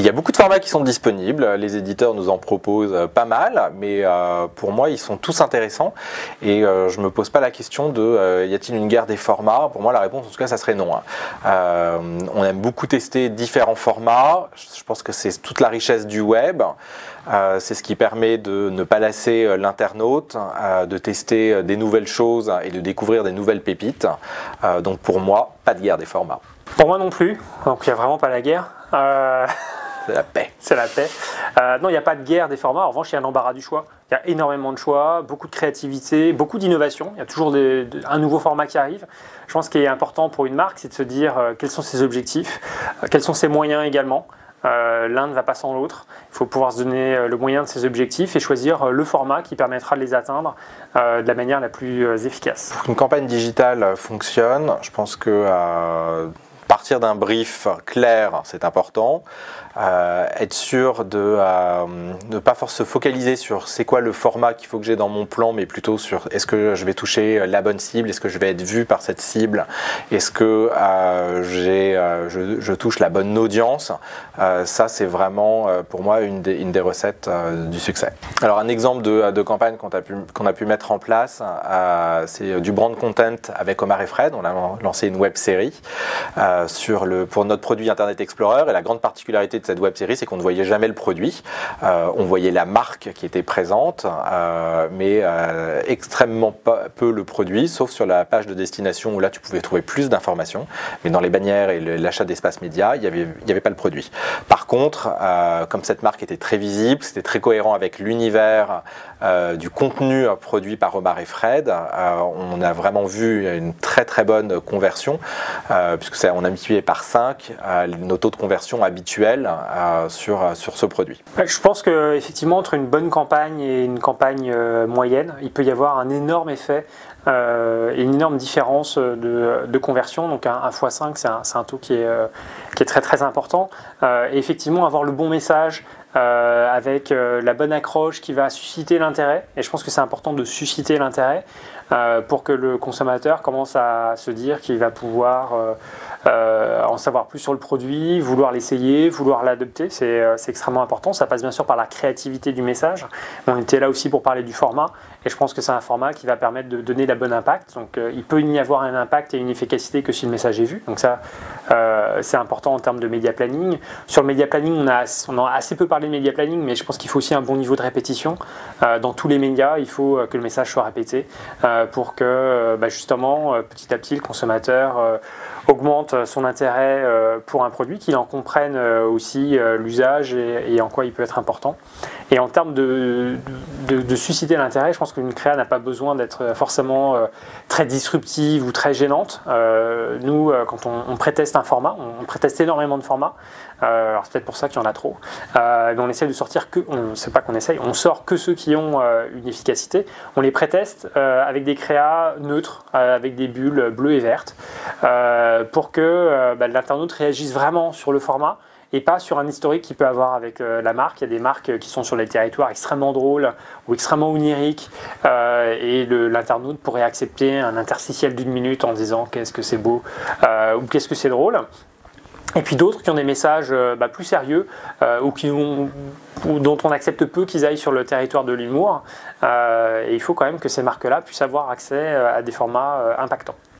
Il y a beaucoup de formats qui sont disponibles, les éditeurs nous en proposent pas mal, mais pour moi ils sont tous intéressants et je ne me pose pas la question de y a-t-il une guerre des formats? Pour moi la réponse en tout cas ça serait non. On aime beaucoup tester différents formats, je pense que c'est toute la richesse du web, c'est ce qui permet de ne pas lasser l'internaute, de tester des nouvelles choses et de découvrir des nouvelles pépites, donc pour moi pas de guerre des formats. Pour moi non plus, donc il n'y a vraiment pas la guerre. C'est la paix. C'est la paix. Non, il n'y a pas de guerre des formats. En revanche, il y a un embarras du choix. Il y a énormément de choix, beaucoup de créativité, beaucoup d'innovation. Il y a toujours un nouveau format qui arrive. Je pense qu'il est important pour une marque, c'est de se dire quels sont ses objectifs, quels sont ses moyens également. L'un ne va pas sans l'autre. Il faut pouvoir se donner le moyen de ses objectifs et choisir le format qui permettra de les atteindre de la manière la plus efficace. Pour qu'une campagne digitale fonctionne, je pense que partir d'un brief clair, c'est important. Être sûr de ne pas se focaliser sur c'est quoi le format qu'il faut que j'ai dans mon plan, mais plutôt sur est-ce que je vais toucher la bonne cible, est-ce que je vais être vu par cette cible, est-ce que je touche la bonne audience. Ça, c'est vraiment pour moi une des recettes du succès. Alors un exemple de campagne qu'on a pu mettre en place, c'est du brand content avec Omar et Fred. On a lancé une web série pour notre produit Internet Explorer, et la grande particularité de cette web série, c'est qu'on ne voyait jamais le produit. On voyait la marque qui était présente, mais extrêmement peu le produit, sauf sur la page de destination où là tu pouvais trouver plus d'informations. Mais dans les bannières et l'achat d'espace média, il y avait pas le produit. Par contre, comme cette marque était très visible, c'était très cohérent avec l'univers du contenu produit par Omar et Fred, on a vraiment vu une très très bonne conversion, puisque on a multiplié par 5 nos taux de conversion habituels sur ce produit. Je pense qu'effectivement, entre une bonne campagne et une campagne moyenne, il peut y avoir un énorme effet et une énorme différence de conversion. Donc un x5, c'est un taux qui est très très important. Et effectivement, avoir le bon message, avec la bonne accroche qui va susciter l'intérêt, et je pense que c'est important de susciter l'intérêt pour que le consommateur commence à se dire qu'il va pouvoir en savoir plus sur le produit, vouloir l'essayer, vouloir l'adopter. C'est extrêmement important. Ça passe bien sûr par la créativité du message. On était là aussi pour parler du format, et je pense que c'est un format qui va permettre de donner la bonne impact. Donc il peut y avoir un impact et une efficacité que si le message est vu. Donc ça, c'est important en termes de média planning. Sur le média planning, on a assez peu parlé de média planning, mais je pense qu'il faut aussi un bon niveau de répétition. Dans tous les médias, il faut que le message soit répété pour que justement, petit à petit, le consommateur augmente son intérêt pour un produit, qu'il en comprenne aussi l'usage et en quoi il peut être important. Et en termes de susciter l'intérêt, je pense qu'une créa n'a pas besoin d'être forcément très disruptive ou très gênante. Nous, quand on préteste un format, on préteste énormément de formats. Alors c'est peut-être pour ça qu'il y en a trop. Mais on essaie de sortir c'est pas qu'on essaye, on sort que ceux qui ont une efficacité. On les préteste avec des créas neutres, avec des bulles bleues et vertes, pour que l'internaute réagisse vraiment sur le format et pas sur un historique qu'il peut avoir avec la marque. Il y a des marques qui sont sur les territoires extrêmement drôles ou extrêmement oniriques, et l'internaute pourrait accepter un interstitiel d'1 minute en disant qu'est-ce que c'est beau ou qu'est-ce que c'est drôle. Et puis d'autres qui ont des messages plus sérieux ou dont on accepte peu qu'ils aillent sur le territoire de l'humour. Et il faut quand même que ces marques-là puissent avoir accès à des formats impactants.